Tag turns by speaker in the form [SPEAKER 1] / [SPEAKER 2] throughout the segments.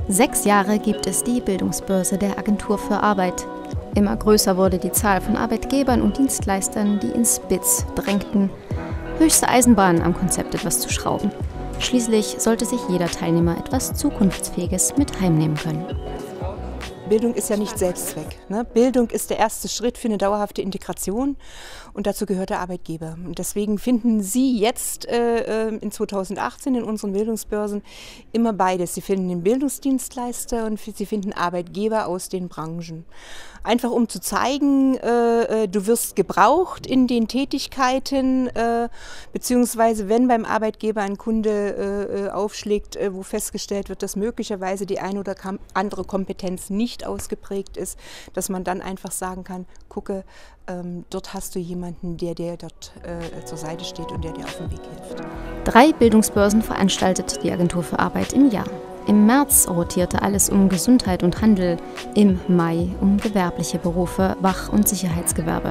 [SPEAKER 1] 6 Jahre gibt es die Bildungsbörse der Agentur für Arbeit. Immer größer wurde die Zahl von Arbeitgebern und Dienstleistern, die ins BIZ drängten. Höchste Eisenbahn, am Konzept etwas zu schrauben. Schließlich sollte sich jeder Teilnehmer etwas Zukunftsfähiges mit heimnehmen können.
[SPEAKER 2] Bildung ist ja nicht Selbstzweck. Ne? Bildung ist der erste Schritt für eine dauerhafte Integration und dazu gehört der Arbeitgeber. Und deswegen finden Sie jetzt in 2018 in unseren Bildungsbörsen immer beides. Sie finden den Bildungsdienstleister und Sie finden Arbeitgeber aus den Branchen. Einfach um zu zeigen, du wirst gebraucht in den Tätigkeiten, beziehungsweise wenn beim Arbeitgeber ein Kunde aufschlägt, wo festgestellt wird, dass möglicherweise die eine oder andere Kompetenz nicht ausgeprägt ist, dass man dann einfach sagen kann, gucke, dort hast du jemanden, der dir dort zur Seite steht und der dir auf dem Weg hilft.
[SPEAKER 1] 3 Bildungsbörsen veranstaltet die Agentur für Arbeit im Jahr. Im März rotierte alles um Gesundheit und Handel, im Mai um gewerbliche Berufe, Wach- und Sicherheitsgewerbe.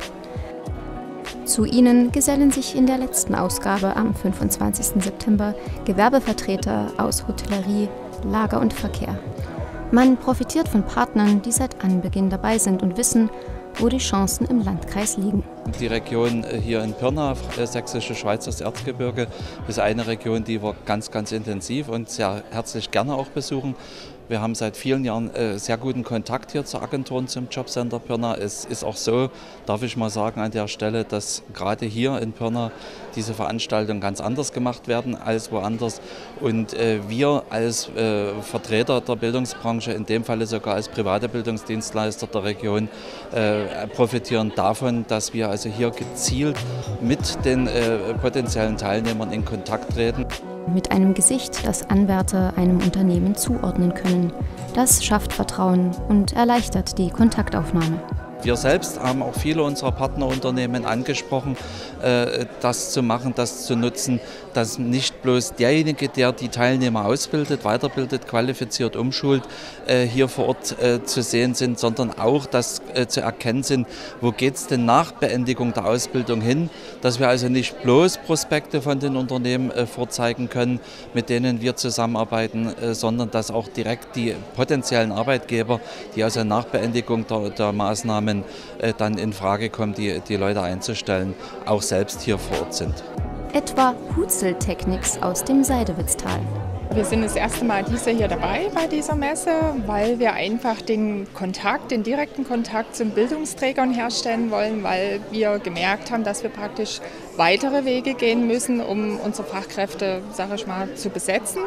[SPEAKER 1] Zu ihnen gesellen sich in der letzten Ausgabe am 25. September Gewerbevertreter aus Hotellerie, Lager und Verkehr. Man profitiert von Partnern, die seit Anbeginn dabei sind und wissen, wo die Chancen im Landkreis liegen.
[SPEAKER 3] Die Region hier in Pirna, Sächsische Schweiz, das Erzgebirge, ist eine Region, die wir ganz intensiv und sehr herzlich gerne auch besuchen. Wir haben seit vielen Jahren sehr guten Kontakt hier zur Agentur und zum Jobcenter Pirna. Es ist auch so, darf ich mal sagen an der Stelle, dass gerade hier in Pirna diese Veranstaltungen ganz anders gemacht werden als woanders. Und wir als Vertreter der Bildungsbranche, in dem Falle sogar als private Bildungsdienstleister der Region, profitieren davon, dass wir also hier gezielt mit den potenziellen Teilnehmern in Kontakt treten.
[SPEAKER 1] Mit einem Gesicht, das Anwärter einem Unternehmen zuordnen können. Das schafft Vertrauen und erleichtert die Kontaktaufnahme.
[SPEAKER 3] Wir selbst haben auch viele unserer Partnerunternehmen angesprochen, das zu machen, das zu nutzen, dass nicht bloß derjenige, der die Teilnehmer ausbildet, weiterbildet, qualifiziert, umschult, hier vor Ort zu sehen sind, sondern auch, dass zu erkennen sind, wo geht es denn nach Beendigung der Ausbildung hin, dass wir also nicht bloß Prospekte von den Unternehmen vorzeigen können, mit denen wir zusammenarbeiten, sondern dass auch direkt die potenziellen Arbeitgeber, die also nach Beendigung der Maßnahmen dann in Frage kommen, die Leute einzustellen, auch selbst hier vor Ort sind.
[SPEAKER 1] Etwa Hutzel-Technics aus dem Seidewitztal.
[SPEAKER 4] Wir sind das erste Mal dieses Jahr hier dabei bei dieser Messe, weil wir einfach den direkten Kontakt zu den Bildungsträgern herstellen wollen, weil wir gemerkt haben, dass wir praktisch weitere Wege gehen müssen, um unsere Fachkräfte, sage ich mal, zu besetzen.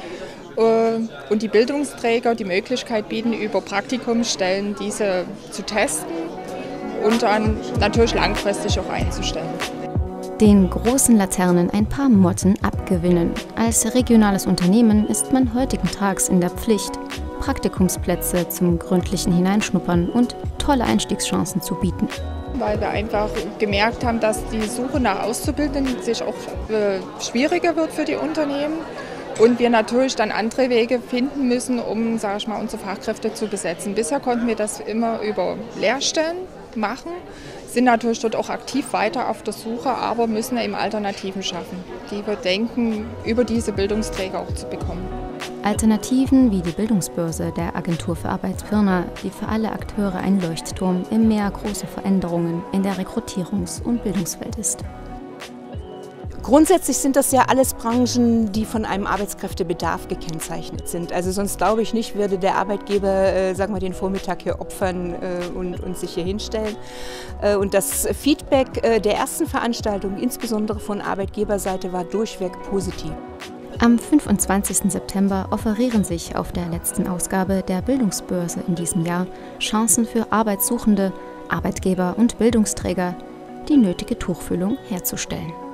[SPEAKER 4] Und die Bildungsträger die Möglichkeit bieten, über Praktikumsstellen diese zu testen und dann natürlich langfristig auch einzustellen.
[SPEAKER 1] Den großen Laternen ein paar Motten abgewinnen. Als regionales Unternehmen ist man heutigen Tags in der Pflicht, Praktikumsplätze zum gründlichen Hineinschnuppern und tolle Einstiegschancen zu bieten.
[SPEAKER 4] Weil wir einfach gemerkt haben, dass die Suche nach Auszubildenden sich auch schwieriger wird für die Unternehmen. Und wir natürlich dann andere Wege finden müssen, um, sage ich mal, unsere Fachkräfte zu besetzen. Bisher konnten wir das immer über Lehrstellen machen, sind natürlich dort auch aktiv weiter auf der Suche, aber müssen eben Alternativen schaffen, die wir denken, über diese Bildungsträger auch zu bekommen.
[SPEAKER 1] Alternativen wie die Bildungsbörse der Agentur für Arbeit Pirna, die für alle Akteure ein Leuchtturm im Meer großer Veränderungen in der Rekrutierungs- und Bildungswelt ist.
[SPEAKER 2] Grundsätzlich sind das ja alles Branchen, die von einem Arbeitskräftebedarf gekennzeichnet sind. Also sonst glaube ich nicht, würde der Arbeitgeber sagen wir, den Vormittag hier opfern und sich hier hinstellen. Und das Feedback der ersten Veranstaltung, insbesondere von Arbeitgeberseite, war durchweg positiv.
[SPEAKER 1] Am 25. September offerieren sich auf der letzten Ausgabe der Bildungsbörse in diesem Jahr Chancen für Arbeitssuchende, Arbeitgeber und Bildungsträger, die nötige Tuchfühlung herzustellen.